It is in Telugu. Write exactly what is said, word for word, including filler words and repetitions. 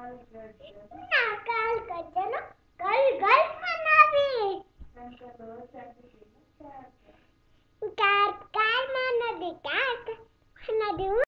ना काल का चलो कल गल मनावी कार कार मना दी कार मना दी